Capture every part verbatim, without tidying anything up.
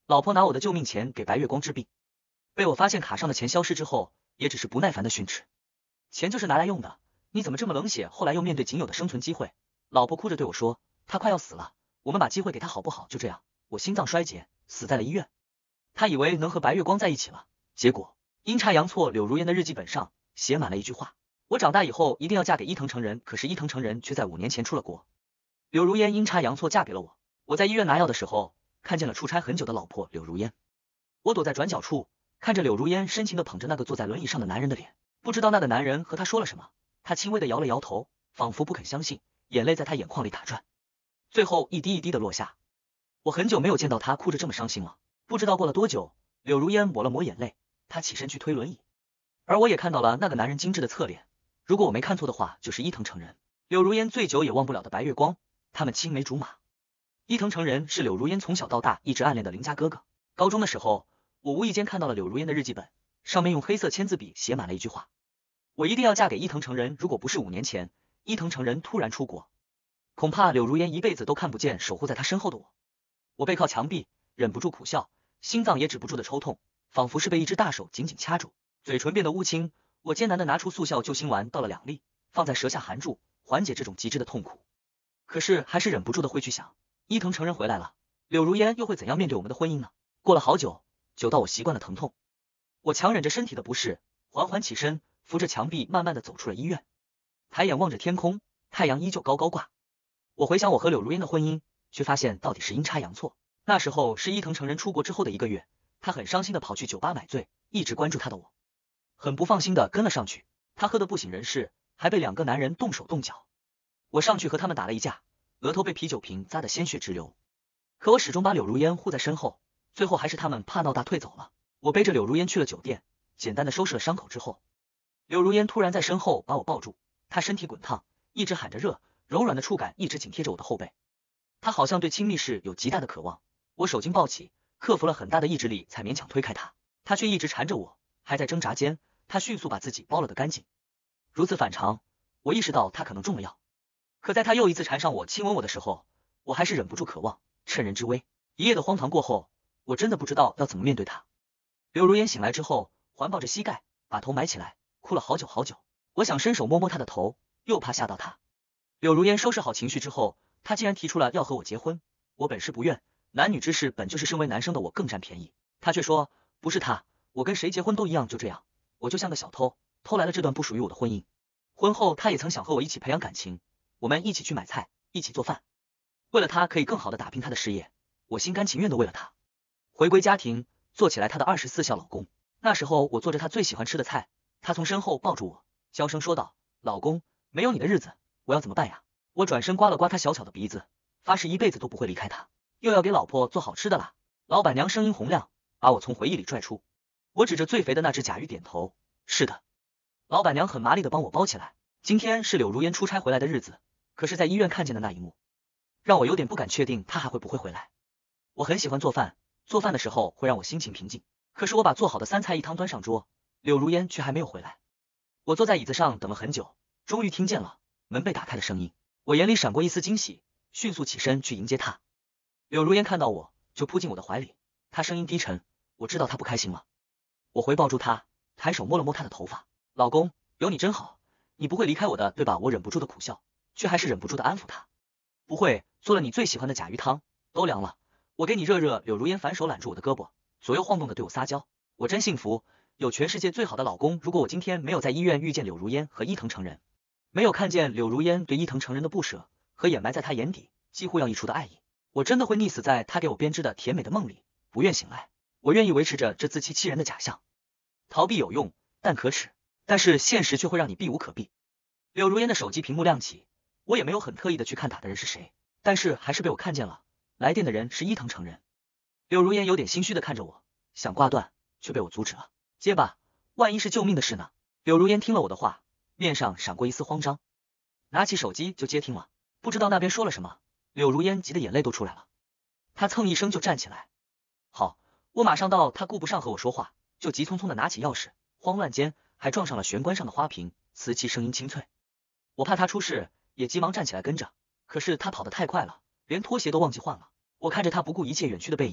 老婆拿我的救命钱给白月光治病，被我发现卡上的钱消失之后，也只是不耐烦的训斥。钱就是拿来用的，你怎么这么冷血？后来又面对仅有的生存机会，老婆哭着对我说，她快要死了，我们把机会给她好不好？就这样，我心脏衰竭，死在了医院。她以为能和白月光在一起了，结果阴差阳错，柳如烟的日记本上写满了一句话：我长大以后一定要嫁给伊藤诚人。可是伊藤诚人却在五年前出了国，柳如烟阴差阳错嫁给了我。我在医院拿药的时候，看见了出差很久的老婆柳如烟。我躲在转角处，看着柳如烟深情地捧着那个坐在轮椅上的男人的脸，不知道那个男人和她说了什么。她轻微地摇了摇头，仿佛不肯相信，眼泪在她眼眶里打转，最后一滴一滴地落下。我很久没有见到她哭着这么伤心了。不知道过了多久，柳如烟抹了抹眼泪，她起身去推轮椅，而我也看到了那个男人精致的侧脸，如果我没看错的话，就是伊藤诚人，柳如烟最久也忘不了的白月光，他们青梅竹马。伊藤诚人是柳如烟从小到大一直暗恋的邻家哥哥。高中的时候，我无意间看到了柳如烟的日记本，上面用黑色签字笔写满了一句话：我一定要嫁给伊藤诚人。如果不是五年前伊藤诚人突然出国，恐怕柳如烟一辈子都看不见守护在他身后的我。我背靠墙壁，忍不住苦笑，心脏也止不住的抽痛，仿佛是被一只大手紧紧掐住，嘴唇变得乌青。我艰难的拿出速效救心丸，倒了两粒，放在舌下含住，缓解这种极致的痛苦。可是还是忍不住的会去想，伊藤诚人回来了，柳如烟又会怎样面对我们的婚姻呢？过了好久，久到我习惯了疼痛，我强忍着身体的不适，缓缓起身，扶着墙壁慢慢的走出了医院。抬眼望着天空，太阳依旧高高挂。我回想我和柳如烟的婚姻，却发现到底是阴差阳错。那时候是伊藤诚人出国之后的一个月，他很伤心的跑去酒吧买醉，一直关注他的我很不放心的跟了上去。他喝得不省人事，还被两个男人动手动脚。我上去和他们打了一架，额头被啤酒瓶砸得鲜血直流，可我始终把柳如烟护在身后，最后还是他们怕闹大退走了。我背着柳如烟去了酒店，简单的收拾了伤口之后，柳如烟突然在身后把我抱住，她身体滚烫，一直喊着热，柔软的触感一直紧贴着我的后背。她好像对亲密室有极大的渴望，我手劲抱起，克服了很大的意志力才勉强推开她，她却一直缠着我，还在挣扎间，她迅速把自己包了个干净。如此反常，我意识到她可能中了药。可在她又一次缠上我亲吻我的时候，我还是忍不住渴望，趁人之危。一夜的荒唐过后，我真的不知道要怎么面对她。柳如烟醒来之后，环抱着膝盖，把头埋起来，哭了好久好久。我想伸手摸摸她的头，又怕吓到她。柳如烟收拾好情绪之后，她竟然提出了要和我结婚。我本是不愿，男女之事本就是身为男生的我更占便宜，她却说不是她，我跟谁结婚都一样，就这样。我就像个小偷，偷来了这段不属于我的婚姻。婚后她也曾想和我一起培养感情，我们一起去买菜，一起做饭。为了她可以更好的打拼她的事业，我心甘情愿的为了她回归家庭，做起来她的二十四孝老公。那时候我做着她最喜欢吃的菜，她从身后抱住我，娇声说道，老公，没有你的日子我要怎么办呀？我转身刮了刮她小巧的鼻子，发誓一辈子都不会离开她。又要给老婆做好吃的啦。老板娘声音洪亮，把我从回忆里拽出。我指着最肥的那只甲鱼点头，是的。老板娘很麻利的帮我包起来。今天是柳如烟出差回来的日子，可是在医院看见的那一幕，让我有点不敢确定她还会不会回来。我很喜欢做饭，做饭的时候会让我心情平静，可是我把做好的三菜一汤端上桌，柳如烟却还没有回来。我坐在椅子上等了很久，终于听见了门被打开的声音。我眼里闪过一丝惊喜，迅速起身去迎接她。柳如烟看到我就扑进我的怀里，她声音低沉，我知道她不开心了。我回抱住她，抬手摸了摸她的头发，老公，有你真好，你不会离开我的对吧？我忍不住的苦笑，却还是忍不住的安抚她，不会，做了你最喜欢的甲鱼汤，都凉了，我给你热热。柳如烟反手揽住我的胳膊，左右晃动的对我撒娇，我真幸福，有全世界最好的老公。如果我今天没有在医院遇见柳如烟和伊藤诚人，没有看见柳如烟对伊藤诚人的不舍和掩埋在他眼底几乎要溢出的爱意，我真的会溺死在他给我编织的甜美的梦里，不愿醒来。我愿意维持着这自欺欺人的假象，逃避有用但可耻，但是现实却会让你避无可避。柳如烟的手机屏幕亮起，我也没有很特意的去看打的人是谁，但是还是被我看见了，来电的人是伊藤诚人。柳如烟有点心虚的看着我，想挂断，却被我阻止了。接吧，万一是救命的事呢？柳如烟听了我的话，面上闪过一丝慌张，拿起手机就接听了。不知道那边说了什么，柳如烟急得眼泪都出来了。她蹭一声就站起来，好，我马上到。她顾不上和我说话，就急匆匆的拿起钥匙，慌乱间还撞上了玄关上的花瓶，瓷器声音清脆。我怕她出事，也急忙站起来跟着，可是她跑得太快了，连拖鞋都忘记换了。我看着她不顾一切远去的背影，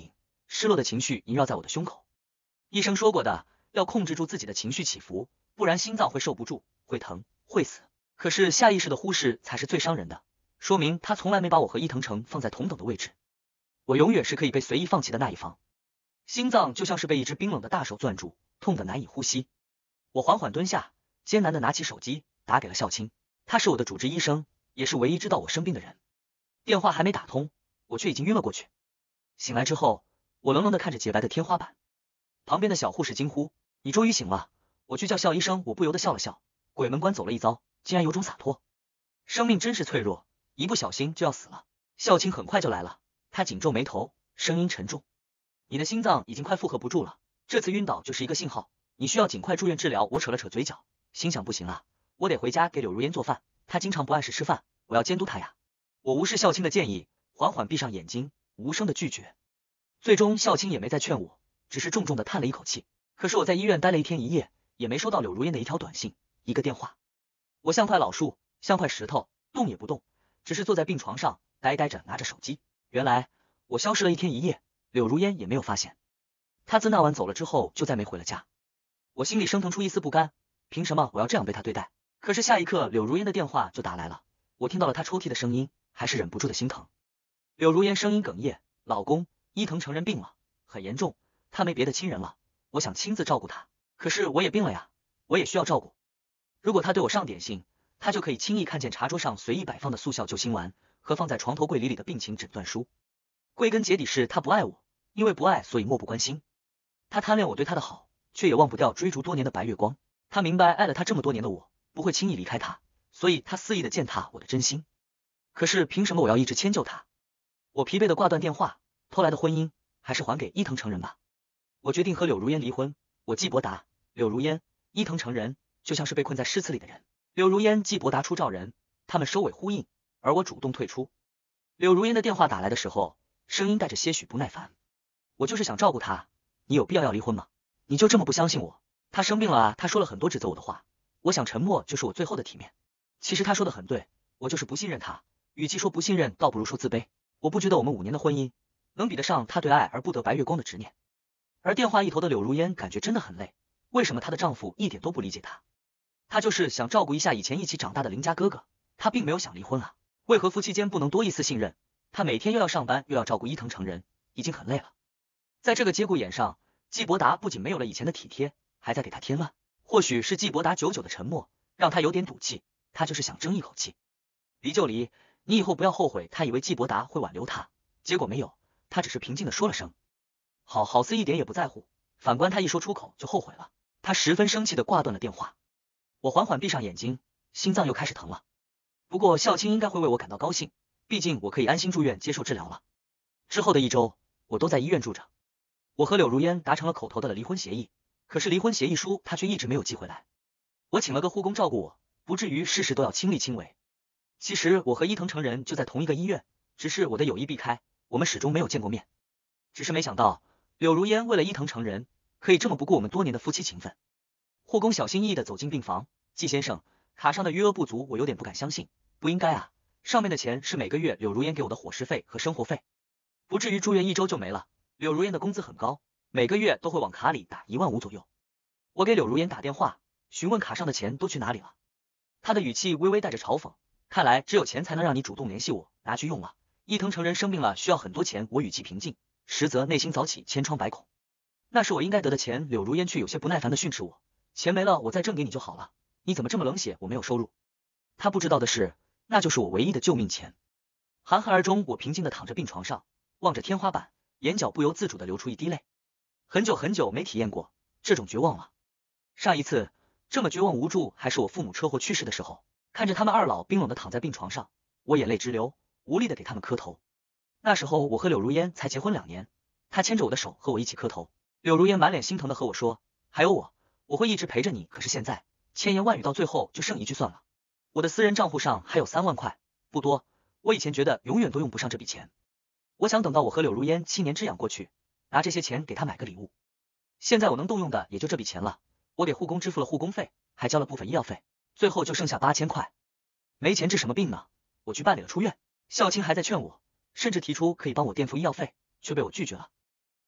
失落的情绪萦绕在我的胸口。医生说过的，要控制住自己的情绪起伏，不然心脏会受不住，会疼，会死。可是下意识的忽视才是最伤人的，说明他从来没把我和伊藤诚放在同等的位置。我永远是可以被随意放弃的那一方。心脏就像是被一只冰冷的大手攥住，痛得难以呼吸。我缓缓蹲下，艰难的拿起手机，打给了孝清。他是我的主治医生，也是唯一知道我生病的人。电话还没打通，我却已经晕了过去。醒来之后，我愣愣的看着洁白的天花板。旁边的小护士惊呼：“你终于醒了！”我去叫孝医生，我不由得笑了笑。鬼门关走了一遭，竟然有种洒脱。生命真是脆弱，一不小心就要死了。孝清很快就来了，他紧皱眉头，声音沉重：“你的心脏已经快负荷不住了，这次晕倒就是一个信号，你需要尽快住院治疗。”我扯了扯嘴角，心想不行啊，我得回家给柳如烟做饭，她经常不按时吃饭，我要监督她呀。我无视孝清的建议，缓缓闭上眼睛，无声的拒绝。最终孝清也没再劝我，只是重重的叹了一口气。可是我在医院待了一天一夜，也没收到柳如烟的一条短信，一个电话。我像块老树，像块石头，动也不动，只是坐在病床上呆呆着拿着手机。原来我消失了一天一夜，柳如烟也没有发现。她自那晚走了之后就再没回了家。我心里升腾出一丝不甘，凭什么我要这样被她对待？可是下一刻柳如烟的电话就打来了，我听到了她抽泣的声音，还是忍不住的心疼。柳如烟声音哽咽：“老公，伊藤诚人病了，很严重，他没别的亲人了，我想亲自照顾他，可是我也病了呀，我也需要照顾。如果他对我上点心，他就可以轻易看见茶桌上随意摆放的速效救心丸和放在床头柜里里的病情诊断书。归根结底是他不爱我，因为不爱所以漠不关心。他贪恋我对他的好，却也忘不掉追逐多年的白月光。他明白爱了他这么多年的我不会轻易离开他，所以他肆意的践踏我的真心。可是凭什么我要一直迁就他？我疲惫的挂断电话，偷来的婚姻还是还给伊藤诚人吧。我决定和柳如烟离婚。我既博达、柳如烟、伊藤诚人就像是被困在诗词里的人。柳如烟既博达出照人，他们首尾呼应，而我主动退出。柳如烟的电话打来的时候，声音带着些许不耐烦：“我就是想照顾他，你有必要要离婚吗？你就这么不相信我？他生病了啊！”他说了很多指责我的话，我想沉默就是我最后的体面。其实他说的很对，我就是不信任他，与其说不信任，倒不如说自卑。我不觉得我们五年的婚姻能比得上他对爱而不得白月光的执念。而电话一头的柳如烟感觉真的很累，为什么她的丈夫一点都不理解她？她就是想照顾一下以前一起长大的邻家哥哥，她并没有想离婚啊。为何夫妻间不能多一丝信任？她每天又要上班又要照顾伊藤诚人，已经很累了。在这个节骨眼上，季伯达不仅没有了以前的体贴，还在给她添乱。或许是季伯达久久的沉默让她有点赌气，她就是想争一口气。离就离，你以后不要后悔。她以为季伯达会挽留她，结果没有，她只是平静的说了声好，好似一点也不在乎。反观她一说出口就后悔了，她十分生气的挂断了电话。我缓缓闭上眼睛，心脏又开始疼了。不过孝清应该会为我感到高兴，毕竟我可以安心住院接受治疗了。之后的一周，我都在医院住着。我和柳如烟达成了口头的离婚协议，可是离婚协议书她却一直没有寄回来。我请了个护工照顾我，不至于事事都要亲力亲为。其实我和伊藤诚人就在同一个医院，只是我的有意避开，我们始终没有见过面。只是没想到柳如烟为了伊藤诚人可以这么不顾我们多年的夫妻情分。护工小心翼翼的走进病房：“季先生，卡上的余额不足，我有点不敢相信。不应该啊，上面的钱是每个月柳如烟给我的伙食费和生活费，不至于住院一周就没了。柳如烟的工资很高，每个月都会往卡里打一万五左右。”我给柳如烟打电话询问卡上的钱都去哪里了，他的语气微微带着嘲讽：“看来只有钱才能让你主动联系我，拿去用了。伊藤诚人生病了需要很多钱。”我语气平静，实则内心早起千疮百孔。那是我应该得的钱，柳如烟却有些不耐烦的训斥我：“钱没了我再挣给你就好了，你怎么这么冷血？我没有收入。”他不知道的是，那就是我唯一的救命钱。含恨而终，我平静的躺着病床上，望着天花板，眼角不由自主的流出一滴泪。很久很久没体验过这种绝望了。上一次这么绝望无助，还是我父母车祸去世的时候，看着他们二老冰冷的躺在病床上，我眼泪直流，无力的给他们磕头。那时候我和柳如烟才结婚两年，她牵着我的手和我一起磕头。柳如烟满脸心疼的和我说：“还有我，我会一直陪着你。”可是现在千言万语到最后就剩一句算了。我的私人账户上还有三万块，不多，我以前觉得永远都用不上这笔钱。我想等到我和柳如烟七年之痒过去，拿这些钱给她买个礼物。现在我能动用的也就这笔钱了，我给护工支付了护工费，还交了部分医药费，最后就剩下八千块。没钱治什么病呢？我去办理了出院，孝清还在劝我，甚至提出可以帮我垫付医药费，却被我拒绝了。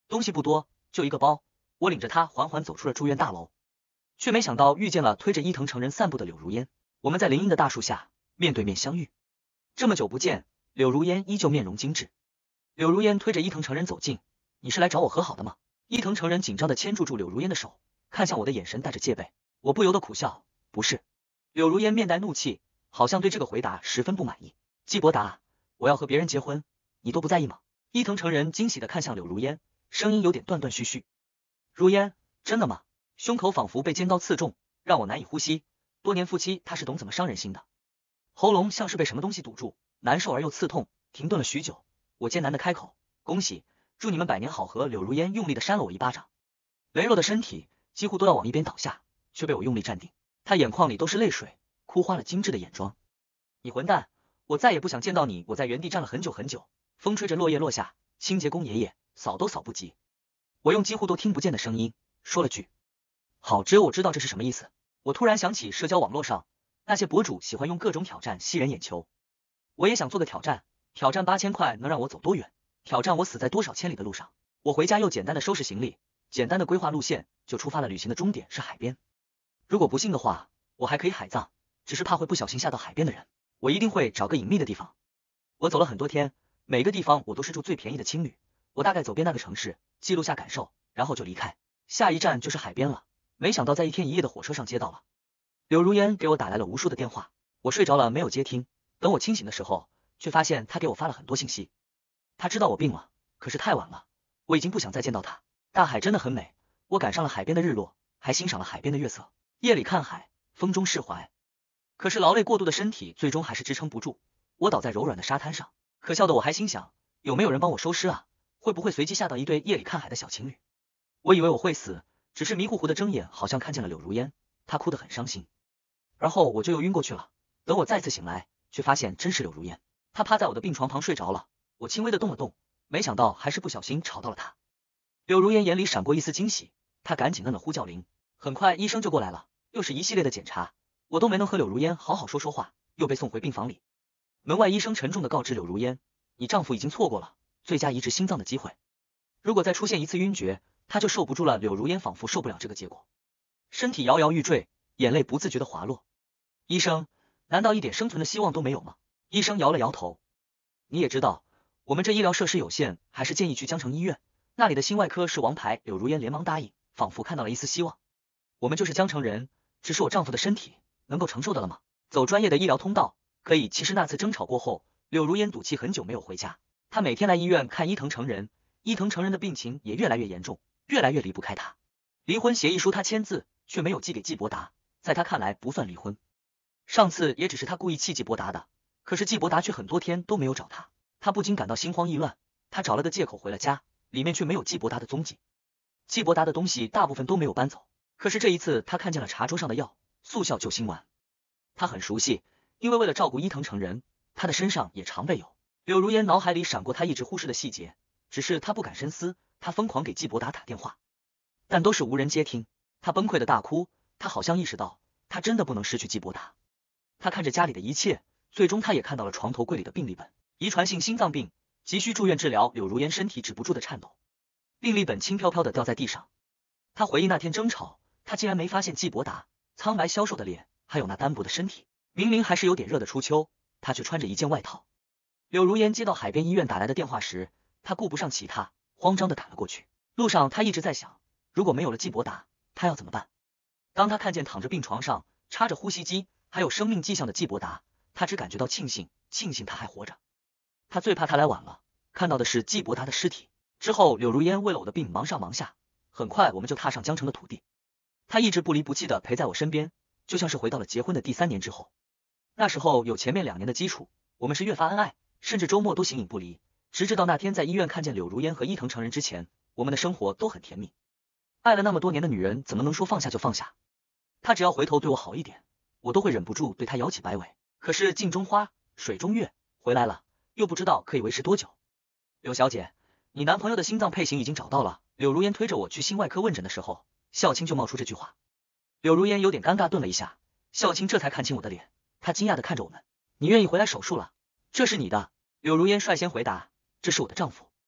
东西不多，就一个包。我领着她缓缓走出了住院大楼，却没想到遇见了推着伊藤成人散步的柳如烟。我们在林荫的大树下面对面相遇，这么久不见，柳如烟依旧面容精致。柳如烟推着伊藤成人走近，你是来找我和好的吗？伊藤成人紧张地牵住住柳如烟的手，看向我的眼神带着戒备。我不由得苦笑，不是。柳如烟面带怒气，好像对这个回答十分不满意。季伯达，我要和别人结婚，你都不在意吗？伊藤成人惊喜地看向柳如烟，声音有点断断续续。如烟，真的吗？胸口仿佛被尖刀刺中，让我难以呼吸。多年夫妻，他是懂怎么伤人心的。喉咙像是被什么东西堵住，难受而又刺痛，停顿了许久。我艰难地开口，恭喜，祝你们百年好合。柳如烟用力地扇了我一巴掌，羸弱的身体几乎都要往一边倒下，却被我用力站定。他眼眶里都是泪水，哭花了精致的眼妆。你混蛋，我再也不想见到你。我在原地站了很久很久，风吹着落叶落下，清洁工爷爷扫都扫不及。我用几乎都听不见的声音说了句好，只有我知道这是什么意思。我突然想起社交网络上那些博主喜欢用各种挑战吸人眼球，我也想做个挑战，挑战八千块能让我走多远，挑战我死在多少千里的路上。我回家又简单的收拾行李，简单的规划路线，就出发了。旅行的终点是海边。如果不幸的话，我还可以海葬，只是怕会不小心吓到海边的人，我一定会找个隐秘的地方。我走了很多天，每个地方我都是住最便宜的青旅。我大概走遍那个城市，记录下感受，然后就离开。下一站就是海边了。没想到在一天一夜的火车上接到了柳如烟给我打来了无数的电话，我睡着了没有接听，等我清醒的时候，却发现他给我发了很多信息。他知道我病了，可是太晚了，我已经不想再见到他。大海真的很美，我赶上了海边的日落，还欣赏了海边的月色。夜里看海，风中释怀。可是劳累过度的身体最终还是支撑不住，我倒在柔软的沙滩上。可笑的我还心想，有没有人帮我收尸啊？会不会随机吓到一对夜里看海的小情侣？我以为我会死，只是迷糊糊的睁眼，好像看见了柳如烟，她哭得很伤心。而后我就又晕过去了。等我再次醒来，却发现真是柳如烟，她趴在我的病床旁睡着了。我轻微的动了动，没想到还是不小心吵到了她。柳如烟眼里闪过一丝惊喜，她赶紧摁了呼叫铃。很快医生就过来了，又是一系列的检查，我都没能和柳如烟好好说说话，又被送回病房里。门外医生沉重的告知柳如烟，你丈夫已经错过了最佳移植心脏的机会，如果再出现一次晕厥，他就受不住了。柳如烟仿佛受不了这个结果，身体摇摇欲坠，眼泪不自觉的滑落。医生，难道一点生存的希望都没有吗？医生摇了摇头。你也知道，我们这医疗设施有限，还是建议去江城医院，那里的心外科是王牌。柳如烟连忙答应，仿佛看到了一丝希望。我们就是江城人，只是我丈夫的身体能够承受的了吗？走专业的医疗通道可以。其实那次争吵过后，柳如烟赌气很久没有回家，她每天来医院看伊藤成人，伊藤成人的病情也越来越严重，越来越离不开他。离婚协议书他签字，却没有寄给季伯达，在他看来不算离婚。上次也只是他故意气季伯达的，可是季伯达却很多天都没有找他，他不禁感到心慌意乱。他找了个借口回了家，里面却没有季伯达的踪迹。季伯达的东西大部分都没有搬走，可是这一次他看见了茶桌上的药，速效救心丸。他很熟悉，因为为了照顾伊藤成人，他的身上也常备有。柳如烟脑海里闪过他一直忽视的细节，只是他不敢深思。他疯狂给季伯达打电话，但都是无人接听。他崩溃的大哭，他好像意识到他真的不能失去季伯达。他看着家里的一切，最终他也看到了床头柜里的病历本，遗传性心脏病，急需住院治疗。柳如烟身体止不住的颤抖，病历本轻飘飘的掉在地上。他回忆那天争吵，他竟然没发现季伯达苍白消瘦的脸，还有那单薄的身体。明明还是有点热的初秋，他却穿着一件外套。柳如烟接到海边医院打来的电话时，他顾不上其他，慌张的打了过去。路上他一直在想，如果没有了季伯达，他要怎么办？当他看见躺着病床上插着呼吸机还有生命迹象的季伯达，他只感觉到庆幸，庆幸他还活着。他最怕他来晚了，看到的是季伯达的尸体。之后柳如烟为了我的病忙上忙下，很快我们就踏上江城的土地。他一直不离不弃的陪在我身边，就像是回到了结婚的第三年之后。那时候有前面两年的基础，我们是越发恩爱，甚至周末都形影不离。直至到那天在医院看见柳如烟和伊藤成人之前，我们的生活都很甜蜜。爱了那么多年的女人，怎么能说放下就放下？她只要回头对我好一点，我都会忍不住对她摇起摆尾。可是镜中花，水中月，回来了，又不知道可以维持多久。柳小姐，你男朋友的心脏配型已经找到了。柳如烟推着我去心外科问诊的时候，孝清就冒出这句话。柳如烟有点尴尬，顿了一下，孝清这才看清我的脸，他惊讶的看着我们，你愿意回来手术了？这是你的。柳如烟率先回答，这是我的丈夫。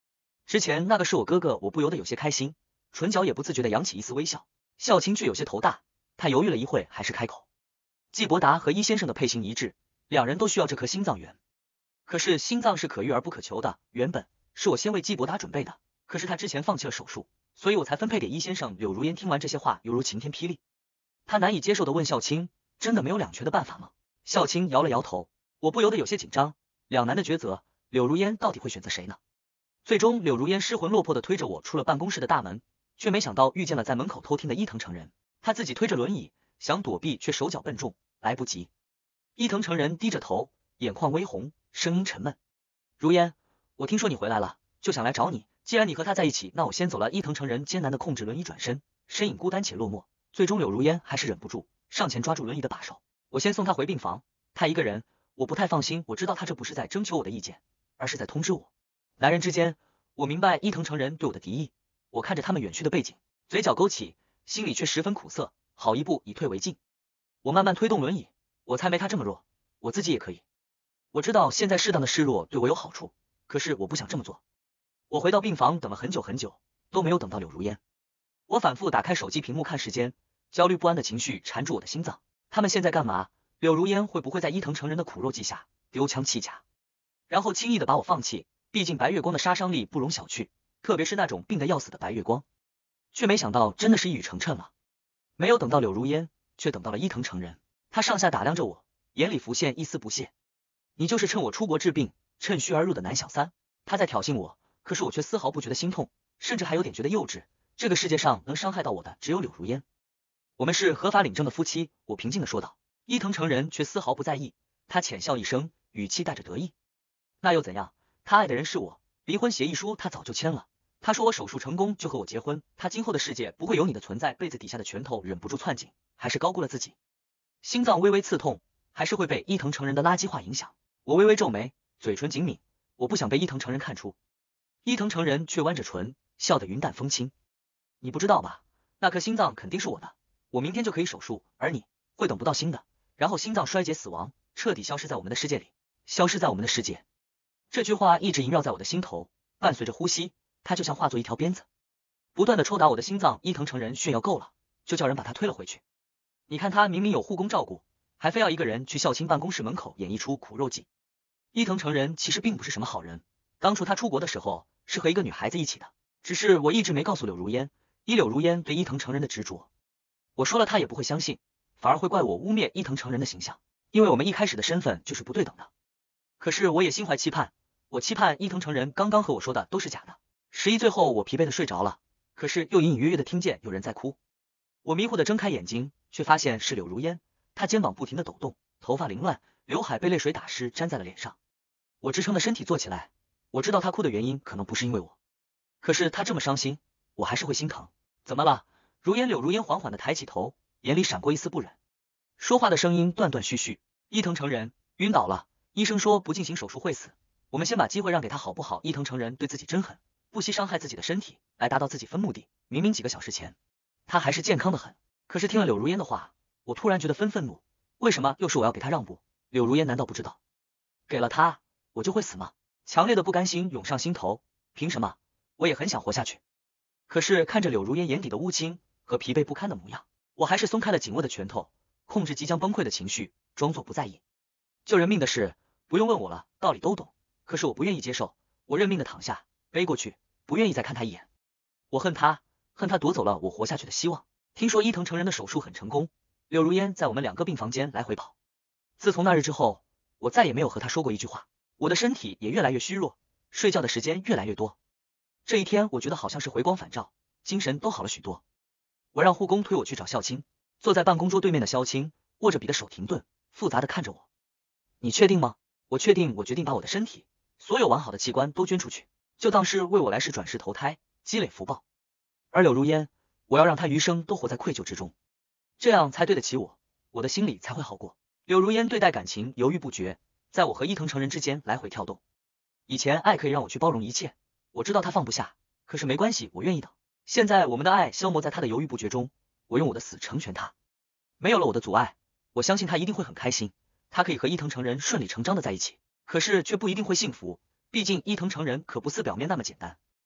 之前那个是我哥哥，我不由得有些开心，唇角也不自觉地扬起一丝微笑。孝清却有些头大，他犹豫了一会，还是开口。季伯达和伊先生的配型一致，两人都需要这颗心脏源。可是心脏是可遇而不可求的，原本是我先为季伯达准备的，可是他之前放弃了手术，所以我才分配给伊先生。柳如烟听完这些话，犹如晴天霹雳，他难以接受地问孝清：真的没有两全的办法吗？孝清摇了摇头，我不由得有些紧张，两难的抉择，柳如烟到底会选择谁呢？最终柳如烟失魂落魄地推着我出了办公室的大门，却没想到遇见了在门口偷听的伊藤诚人。他自己推着轮椅想躲避，却手脚笨重，来不及。伊藤诚人低着头，眼眶微红，声音沉闷：如烟，我听说你回来了，就想来找你，既然你和他在一起，那我先走了。伊藤诚人艰难地控制轮椅转身，身影孤单且落寞，最终柳如烟还是忍不住上前抓住轮椅的把手。我先送他回病房，他一个人我不太放心，我知道他这不是在征求我的意见，而是在通知我。男人之间，我明白伊藤诚人对我的敌意，我看着他们远去的背景，嘴角勾起，心里却十分苦涩，好一步以退为进。我慢慢推动轮椅，我才没他这么弱，我自己也可以。我知道现在适当的示弱对我有好处，可是我不想这么做。我回到病房，等了很久很久，都没有等到柳如烟。我反复打开手机屏幕看时间，焦虑不安的情绪缠住我的心脏。他们现在干嘛？柳如烟会不会在伊藤诚人的苦肉计下丢枪弃甲，然后轻易的把我放弃？毕竟白月光的杀伤力不容小觑，特别是那种病得要死的白月光。却没想到真的是一语成谶了，没有等到柳如烟，却等到了伊藤诚人。他上下打量着我，眼里浮现一丝不屑。你就是趁我出国治病，趁虚而入的南小三。他在挑衅我，可是我却丝毫不觉得心痛，甚至还有点觉得幼稚。这个世界上能伤害到我的只有柳如烟。我们是合法领证的夫妻，我平静地说道。伊藤诚人却丝毫不在意，他浅笑一声，语气带着得意。那又怎样？他爱的人是我，离婚协议书他早就签了。他说我手术成功就和我结婚，他今后的世界不会有你的存在。被子底下的拳头忍不住攥紧，还是高估了自己，心脏微微刺痛，还是会被伊藤诚人的垃圾话影响。我微微皱眉，嘴唇紧抿，我不想被伊藤诚人看出。伊藤诚人却弯着唇，笑得云淡风轻。你不知道吧，那颗心脏肯定是我的，我明天就可以手术，而你会等不到新的，然后心脏衰竭死亡，彻底消失在我们的世界里，消失在我们的世界。这句话一直萦绕在我的心头，伴随着呼吸，它就像化作一条鞭子，不断的抽打我的心脏。伊藤诚人炫耀够了，就叫人把他推了回去。你看他明明有护工照顾，还非要一个人去孝清办公室门口演一出苦肉计。伊藤诚人其实并不是什么好人，当初他出国的时候是和一个女孩子一起的，只是我一直没告诉柳如烟，以柳如烟对伊藤诚人的执着，我说了他也不会相信，反而会怪我污蔑伊藤诚人的形象，因为我们一开始的身份就是不对等的。可是我也心怀期盼，我期盼伊藤诚人刚刚和我说的都是假的。十一最后我疲惫的睡着了，可是又隐隐约约的听见有人在哭。我迷糊的睁开眼睛，却发现是柳如烟，她肩膀不停的抖动，头发凌乱，刘海被泪水打湿粘在了脸上。我支撑的身体坐起来，我知道她哭的原因可能不是因为我，可是她这么伤心，我还是会心疼。怎么了？如烟柳如烟缓缓的抬起头，眼里闪过一丝不忍，说话的声音断断续续。伊藤诚人晕倒了，医生说不进行手术会死，我们先把机会让给他好不好？伊藤诚人对自己真狠，不惜伤害自己的身体来达到自己分目的。明明几个小时前他还是健康的很，可是听了柳如烟的话，我突然觉得分愤怒。为什么又是我要给他让步？柳如烟难道不知道给了他我就会死吗？强烈的不甘心涌上心头，凭什么？我也很想活下去。可是看着柳如烟眼底的乌青和疲惫不堪的模样，我还是松开了紧握的拳头，控制即将崩溃的情绪，装作不在意。救人命的事不用问我了，道理都懂，可是我不愿意接受。我认命的躺下，背过去，不愿意再看他一眼。我恨他，恨他夺走了我活下去的希望。听说伊藤诚人的手术很成功，柳如烟在我们两个病房间来回跑。自从那日之后，我再也没有和他说过一句话。我的身体也越来越虚弱，睡觉的时间越来越多。这一天我觉得好像是回光返照，精神都好了许多。我让护工推我去找孝清，坐在办公桌对面的萧清握着笔的手停顿，复杂的看着我。你确定吗？我确定，我决定把我的身体所有完好的器官都捐出去，就当是为我来世转世投胎积累福报。而柳如烟，我要让她余生都活在愧疚之中，这样才对得起我，我的心里才会好过。柳如烟对待感情犹豫不决，在我和伊藤诚人之间来回跳动。以前爱可以让我去包容一切，我知道他放不下，可是没关系，我愿意等。现在我们的爱消磨在他的犹豫不决中，我用我的死成全他。没有了我的阻碍，我相信他一定会很开心，他可以和伊藤诚人顺理成章的在一起，可是却不一定会幸福，毕竟伊藤诚人可不似表面那么简单。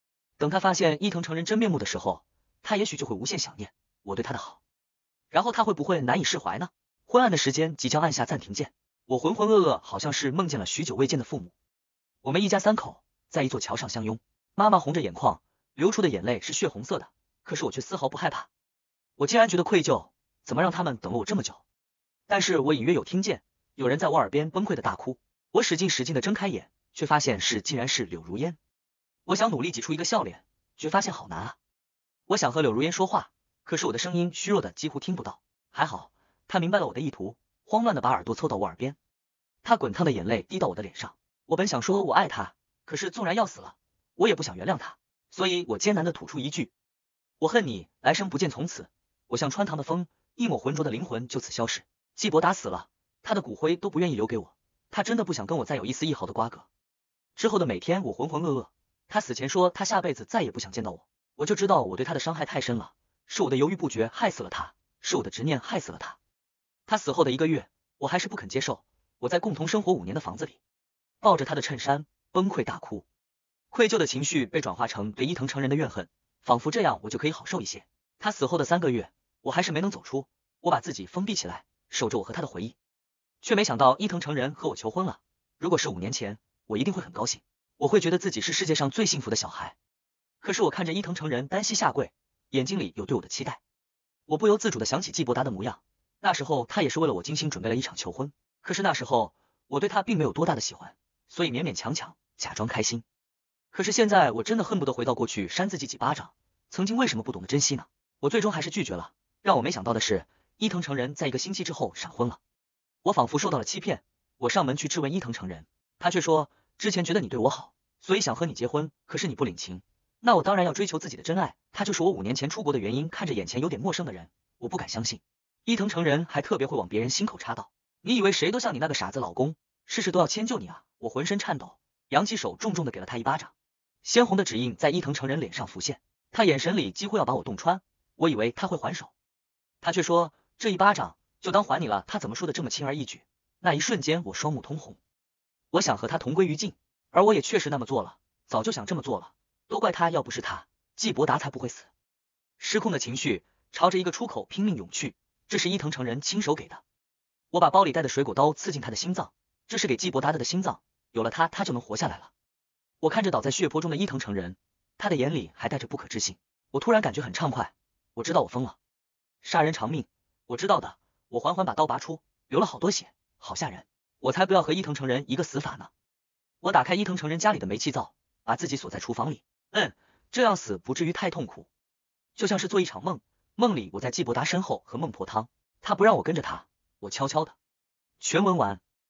等他发现伊藤诚人真面目的时候，他也许就会无限想念我对他的好，然后他会不会难以释怀呢？昏暗的时间即将按下暂停键，我浑浑噩噩，好像是梦见了许久未见的父母。我们一家三口在一座桥上相拥，妈妈红着眼眶，流出的眼泪是血红色的，可是我却丝毫不害怕。我竟然觉得愧疚，怎么让他们等了我这么久？但是我隐约有听见有人在我耳边崩溃的大哭，我使劲使劲的睁开眼，却发现是竟然是柳如烟。我想努力挤出一个笑脸，却发现好难啊。我想和柳如烟说话，可是我的声音虚弱的几乎听不到。还好，她明白了我的意图，慌乱的把耳朵凑到我耳边，她滚烫的眼泪滴到我的脸上。我本想说我爱她，可是纵然要死了，我也不想原谅她，所以我艰难的吐出一句：我恨你，来生不见。从此，我像穿堂的风，一抹浑浊的灵魂就此消失。季伯达死了，他的骨灰都不愿意留给我，他真的不想跟我再有一丝一毫的瓜葛。之后的每天，我浑浑噩噩。他死前说他下辈子再也不想见到我，我就知道我对他的伤害太深了，是我的犹豫不决害死了他，是我的执念害死了他。他死后的一个月，我还是不肯接受。我在共同生活五年的房子里，抱着他的衬衫崩溃大哭，愧疚的情绪被转化成对伊藤诚人的怨恨，仿佛这样我就可以好受一些。他死后的三个月，我还是没能走出，我把自己封闭起来，守着我和他的回忆，却没想到伊藤诚人和我求婚了。如果是五年前，我一定会很高兴，我会觉得自己是世界上最幸福的小孩。可是我看着伊藤诚人单膝下跪，眼睛里有对我的期待，我不由自主的想起季伯达的模样，那时候他也是为了我精心准备了一场求婚，可是那时候我对他并没有多大的喜欢，所以勉勉强强假装开心。可是现在我真的恨不得回到过去扇自己几巴掌，曾经为什么不懂得珍惜呢？我最终还是拒绝了。让我没想到的是，伊藤诚人在一个星期之后闪婚了。我仿佛受到了欺骗，我上门去质问伊藤诚人，他却说之前觉得你对我好，所以想和你结婚，可是你不领情，那我当然要追求自己的真爱。他就是我五年前出国的原因。看着眼前有点陌生的人，我不敢相信伊藤诚人还特别会往别人心口插刀。你以为谁都像你那个傻子老公，事事都要迁就你啊？我浑身颤抖，扬起手重重的给了他一巴掌，鲜红的指印在伊藤诚人脸上浮现，他眼神里几乎要把我洞穿。我以为他会还手，他却说这一巴掌就当还你了。他怎么说的这么轻而易举？那一瞬间我双目通红，我想和他同归于尽，而我也确实那么做了，早就想这么做了，都怪他，要不是他，季伯达才不会死。失控的情绪朝着一个出口拼命涌去，这是伊藤诚人亲手给的。我把包里带的水果刀刺进他的心脏，这是给季伯达的心脏，有了他，他就能活下来了。我看着倒在血泊中的伊藤诚人，他的眼里还带着不可置信。我突然感觉很畅快，我知道我疯了。杀人偿命，我知道的。我缓缓把刀拔出，流了好多血，好吓人。我才不要和伊藤诚人一个死法呢。我打开伊藤诚人家里的煤气灶，把自己锁在厨房里。嗯，这样死不至于太痛苦，就像是做一场梦。梦里我在季伯达身后喝孟婆汤，他不让我跟着他，我悄悄的。全文完。